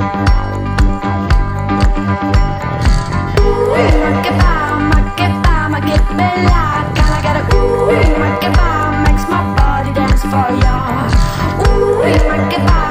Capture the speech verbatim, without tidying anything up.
Makes my body dance for ya. Ooh, make it